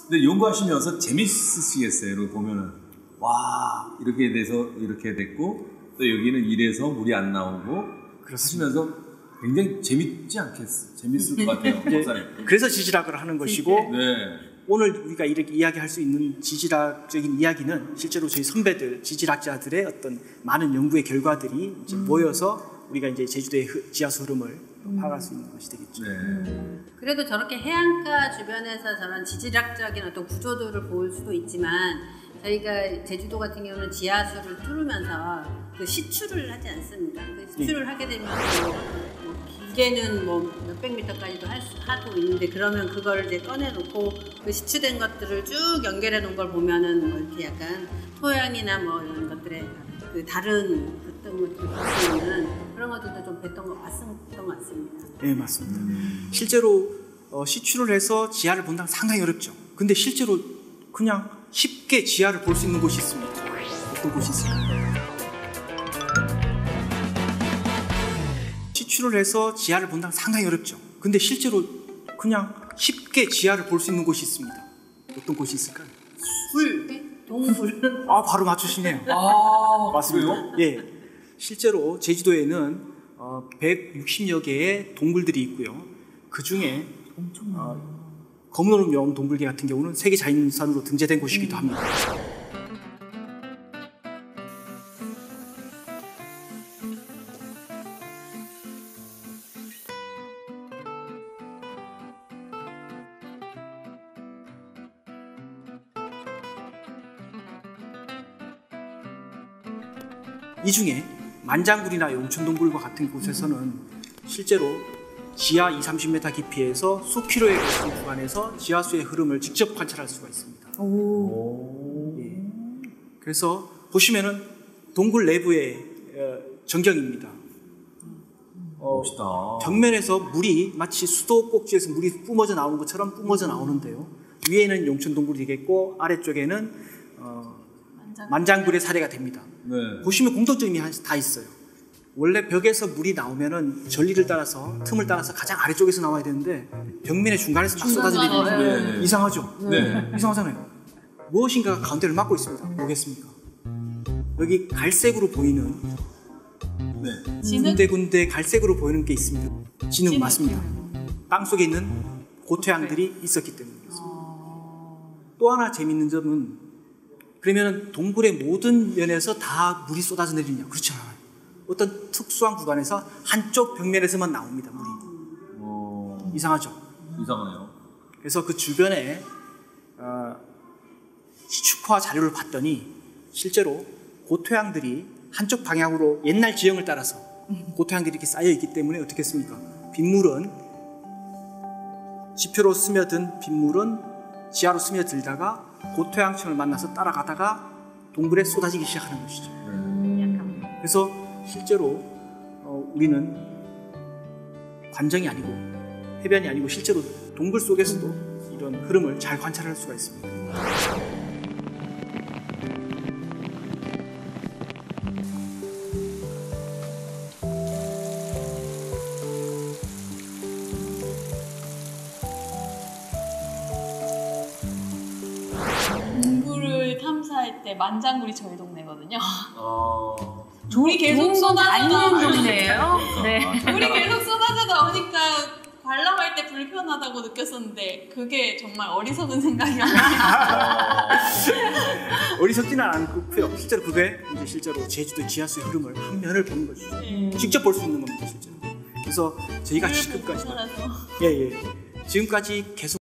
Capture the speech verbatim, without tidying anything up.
근데 연구하시면서 재밌으시겠어요. 이렇게 보면은 와 이렇게 돼서 이렇게 됐고 또 여기는 이래서 물이 안 나오고 하시면서 굉장히 재밌지 않겠어요? 재밌을 것 같아요. 박사님. 그래서 지질학을 하는 것이고 네. 오늘 우리가 이렇게 이야기할 수 있는 지질학적인 이야기는 실제로 저희 선배들, 지질학자들의 어떤 많은 연구의 결과들이 이제 음. 모여서 우리가 이제 제주도의 지하수 흐름을 음. 파악할 수 있는 것이 되겠죠. 네. 음. 그래도 저렇게 해안가 주변에서 저런 지질학적인 어떤 구조도를 볼 수도 있지만 저희가 제주도 같은 경우는 지하수를 뚫으면서 그 시추를 하지 않습니다. 그 시추를 네. 하게 되면 뭐 길게는 뭐 몇백 미터까지도 할 수, 하고 있는데 그러면 그거를 이제 꺼내놓고 그 시추된 것들을 쭉 연결해 놓은 걸 보면은 뭐 이렇게 약간 토양이나 뭐 이런 것들의 그 다른 어떤 것들을 볼 수 있는 그런 것들도 좀 뵀던 거 봤었던 것 같습니다. 네, 맞습니다. 음. 실제로 어, 시추를 해서 지하를 본다면 상당히 어렵죠. 근데 실제로 그냥 쉽게 지하를 볼 수 있는 곳이 있습니다. 어떤 곳이 있을까요? 시추를 해서 지하를 본다면 상당히 어렵죠. 근데 실제로 그냥 쉽게 지하를 볼 수 있는 곳이 있습니다. 어떤 곳이 있을까요? 굴, 동굴. 아, 바로 맞추시네요. 아, 맞습니다. 예, 실제로 제주도에는 어, 백육십여 개의 동굴들이 있고요. 그 중에 어, 거문오름 동굴계 같은 경우는 세계 자연유산으로 등재된 곳이기도 합니다. 이 중에 만장굴이나 용천동굴과 같은 곳에서는 실제로 지하 이삼십 미터 깊이에서 수킬로에 걸친 구간에서 지하수의 흐름을 직접 관찰할 수가 있습니다. 오. 예. 그래서 보시면은 동굴 내부의 전경입니다. 어, 멋있다. 벽면에서 물이 마치 수도 꼭지에서 물이 뿜어져 나오는 것처럼 뿜어져 나오는데요. 위에는 용천동굴이 되겠고 아래쪽에는 어, 만장굴의 사례가 됩니다. 네. 보시면 공통점이 다 있어요. 원래 벽에서 물이 나오면은 전리를 따라서 틈을 따라서 가장 아래쪽에서 나와야 되는데 벽면의 중간에서 막 쏟아지는 네. 네. 이상하죠? 네. 이상하잖아요. 무엇인가가 가운데를 막고 있습니다. 뭐겠습니까? 여기 갈색으로 보이는 네. 군데군데 갈색으로 보이는 게 있습니다. 진흙, 진흙 맞습니다. 땅 속에 있는 고토양들이 있었기 때문입니다. 또 하나 재밌는 점은 그러면 동굴의 모든 면에서 다 물이 쏟아져 내리냐? 그렇지 않아요. 어떤 특수한 구간에서 한쪽 벽면에서만 나옵니다. 물이. 어... 이상하죠? 이상하네요. 그래서 그 주변에 어, 시축화 자료를 봤더니 실제로 고토양들이 한쪽 방향으로 옛날 지형을 따라서 고토양들이 이렇게 쌓여 있기 때문에 어떻게 했습니까? 빗물은 지표로 스며든 빗물은 지하로 스며들다가 고토양층을 만나서 따라가다가 동굴에 쏟아지기 시작하는 것이죠. 음. 그래서 실제로 어, 우리는 관정이 아니고 해변이 아니고 실제로 동굴 속에서도 이런 흐름을 잘 관찰할 수가 있습니다. 동굴을 탐사할 때 만장굴이 저희 동네거든요. 어... 물이 계속 쏟아져 나오니까 동네예요? 네. 물이 계속 쏟아져 나오니까 관람할 때 불편하다고 느꼈었는데 그게 정말 어리석은 생각이었어요. 어리석지는 않고요. 실제로 그게 이제 실제로 제주도 지하수의 흐름을 한 면을 보는 것이죠. 음. 직접 볼 수 있는 겁니다, 실제로. 그래서 저희가 지금까지 쏟아서. 예, 예. 지금까지 계속